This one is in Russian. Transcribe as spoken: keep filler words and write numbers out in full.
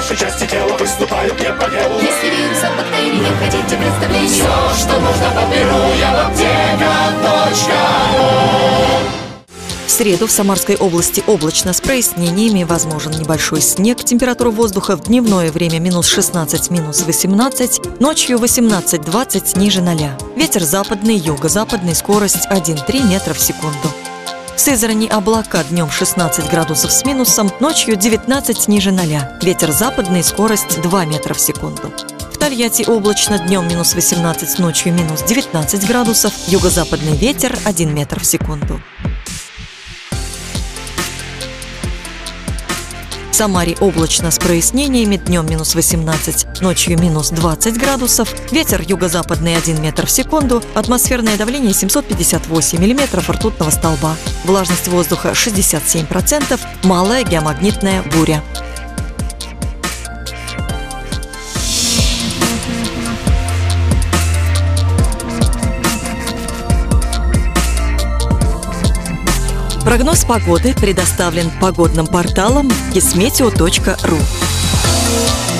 вашей части тела выступают не по делу. Если вирусов, бактерий не хотите представления, все, что нужно, подберу я в аптека точка ру. В среду в Самарской области облачно с прояснениями, возможен небольшой снег. Температура воздуха в дневное время минус шестнадцать, минус восемнадцать, ночью восемнадцать двадцать ниже ноля. Ветер западный, юго-западный, скорость один-три метра в секунду. В Сызрани облака, днем шестнадцать градусов с минусом, ночью девятнадцать ниже ноля. Ветер западный, скорость два метра в секунду. В Тольятти облачно, днем минус восемнадцать, ночью минус девятнадцать градусов, юго-западный ветер один метр в секунду. В Самаре облачно с прояснениями, днем минус восемнадцать, ночью минус двадцать градусов, ветер юго-западный один метр в секунду, атмосферное давление семьсот пятьдесят восемь миллиметров ртутного столба, влажность воздуха шестьдесят семь процентов, малая геомагнитная буря. Прогноз погоды предоставлен погодным порталом кисметео точка ру.